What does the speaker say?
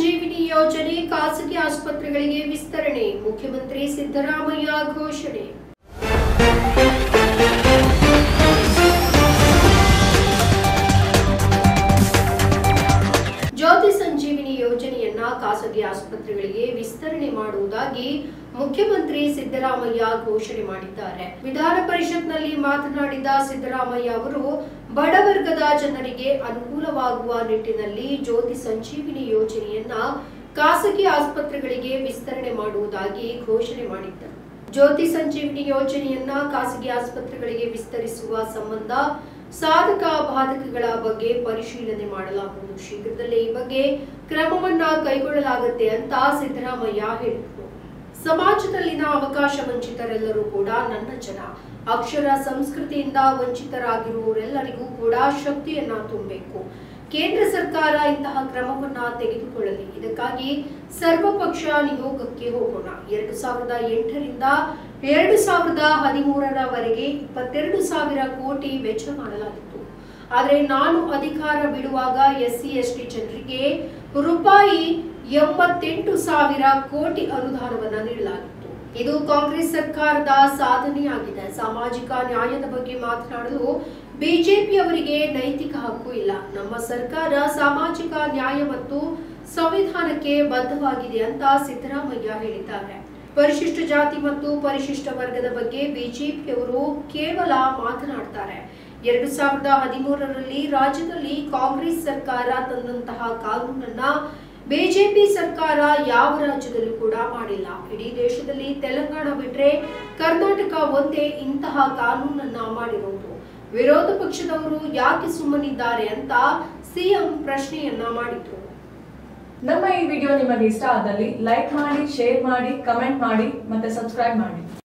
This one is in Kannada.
ಸಂಜೀವಿನಿ ಯೋಜನೆ ಖಾಸಗಿ ಆಸ್ಪತ್ರೆಗಳಿಗೆ ವಿಸ್ತರಣೆ, ಮುಖ್ಯಮಂತ್ರಿ ಸಿದ್ದರಾಮಯ್ಯ ಘೋಷಣೆ. ಜ್ಯೋತಿ ಸಂಜೀವಿನಿ ಯೋಜನೆಯನ್ನ ಖಾಸಗಿ ಆಸ್ಪತ್ರೆಗಳಿಗೆ ವಿಸ್ತರಣೆ ಮಾಡುವುದಾಗಿ ಮುಖ್ಯಮಂತ್ರಿ ಸಿದ್ದರಾಮಯ್ಯ ಘೋಷಣೆ ಮಾಡಿದ್ದಾರೆ. ವಿಧಾನ ಪರಿಷತ್ನಲ್ಲಿ ಮಾತನಾಡಿದ ಸಿದ್ದರಾಮಯ್ಯ ಅವರು ಬಡವರ್ಗದ ಜನರಿಗೆ ಅನುಕೂಲವಾಗುವ ನಿಟ್ಟಿನಲ್ಲಿ ಜ್ಯೋತಿ ಸಂಜೀವಿನಿ ಯೋಜನೆಯನ್ನ ಖಾಸಗಿ ಆಸ್ಪತ್ರೆಗಳಿಗೆ ವಿಸ್ತರಣೆ ಮಾಡುವುದಾಗಿ ಘೋಷಣೆ ಮಾಡಿದ್ದರು. ಜ್ಯೋತಿ ಸಂಜೀವಿನಿ ಯೋಜನೆಯನ್ನ ಖಾಸಗಿ ಆಸ್ಪತ್ರೆಗಳಿಗೆ ವಿಸ್ತರಿಸುವ ಸಂಬಂಧ ಸಾಧಕ ಬಾಧಕಗಳ ಬಗ್ಗೆ ಪರಿಶೀಲನೆ ಮಾಡಲಾಗುವುದು. ಶೀಘ್ರದಲ್ಲೇ ಈ ಬಗ್ಗೆ ಕ್ರಮವನ್ನ ಕೈಗೊಳ್ಳಲಾಗುತ್ತೆ ಅಂತ ಸಿದ್ದರಾಮಯ್ಯ ಹೇಳಿದರು. ಸಮಾಜದಲ್ಲಿನ ಅವಕಾಶ ವಂಚಿತರೆಲ್ಲರೂ ಕೂಡ ನನ್ನ ಜನ. ಅಕ್ಷರ ಸಂಸ್ಕೃತಿಯಿಂದ ವಂಚಿತರಾಗಿರುವವರೆಲ್ಲರಿಗೂ ಕೂಡ ಶಕ್ತಿಯನ್ನ ತುಂಬಬೇಕು. ಕೇಂದ್ರ ಸರ್ಕಾರ ಇಂತಹ ಕ್ರಮವನ್ನ ತೆಗೆದುಕೊಳ್ಳಲಿ. ಇದಕ್ಕಾಗಿ ಸರ್ವಪಕ್ಷ ನಿಯೋಗಕ್ಕೆ ಹೋಗೋಣ. 2008 ರಿಂದ 2013ರವರೆಗೆ 22,000 ಕೋಟಿ ವೆಚ್ಚ ಮಾಡಲಾಗಿತ್ತು. ಆದರೆ ನಾನು ಅಧಿಕಾರ ಬಿಡುವಾಗ SC/ST ಜನರಿಗೆ ರೂಪಾಯಿ 88,000 ಕೋಟಿ ಅನುದಾನವನ್ನ ನೀಡಲಾಗಿತ್ತು. ಇದು ಕಾಂಗ್ರೆಸ್ ಸರ್ಕಾರದ ಸಾಧನೆಯಾಗಿದೆ. ಸಾಮಾಜಿಕ ನ್ಯಾಯದ ಬಗ್ಗೆ ಮಾತನಾಡಲು ಬಿಜೆಪಿಯವರಿಗೆ ನೈತಿಕ ಹಕ್ಕು ಇಲ್ಲ. ನಮ್ಮ ಸರ್ಕಾರ ಸಾಮಾಜಿಕ ನ್ಯಾಯ ಮತ್ತು ಸಂವಿಧಾನಕ್ಕೆ ಬದ್ಧವಾಗಿದೆ ಅಂತ ಸಿದ್ದರಾಮಯ್ಯ ಹೇಳಿದ್ದಾರೆ. ಪರಿಶಿಷ್ಟ ಜಾತಿ ಮತ್ತು ಪರಿಶಿಷ್ಟ ವರ್ಗದ ಬಗ್ಗೆ ಬಿಜೆಪಿಯವರು ಕೇವಲ ಮಾತನಾಡ್ತಾರೆ. 2013ರಲ್ಲಿ ರಾಜ್ಯದಲ್ಲಿ ಕಾಂಗ್ರೆಸ್ ಸರ್ಕಾರ ತಂದಂತಹ ಕಾನೂನನ್ನ ಬಿಜೆಪಿ ಸರ್ಕಾರ ಯಾವ ರಾಜ್ಯದಲ್ಲೂ ಕೂಡ ಮಾಡಿಲ್ಲ. ಇಡೀ ದೇಶದಲ್ಲಿ ತೆಲಂಗಾಣ ಬಿಟ್ರೆ ಕರ್ನಾಟಕ ಒಂದೇ ಇಂತಹ ಕಾನೂನನ್ನ ಮಾಡಿರೋದು. ವಿರೋಧ ಪಕ್ಷದವರು ಯಾಕೆ ಸುಮ್ಮನಿದ್ದಾರೆ ಅಂತ ಸಿಎಂ ಪ್ರಶ್ನೆಯನ್ನ ಮಾಡಿದ್ರು. ನಮ್ಮ ಈ ವಿಡಿಯೋ ನಿಮಗೆ ಇಷ್ಟ ಆದಲ್ಲಿ ಲೈಕ್ ಮಾಡಿ, ಶೇರ್ ಮಾಡಿ, ಕಮೆಂಟ್ ಮಾಡಿ ಮತ್ತೆ ಸಬ್ಸ್ಕ್ರೈಬ್ ಮಾಡಿ.